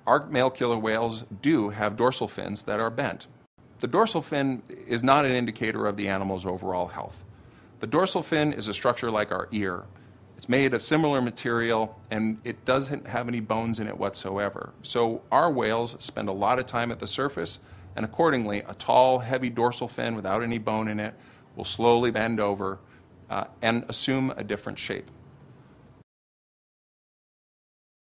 Our male killer whales do have dorsal fins that are bent. The dorsal fin is not an indicator of the animal's overall health. The dorsal fin is a structure like our ear. It's made of similar material and it doesn't have any bones in it whatsoever. So our whales spend a lot of time at the surface, and accordingly a tall, heavy dorsal fin without any bone in it will slowly bend over and assume a different shape.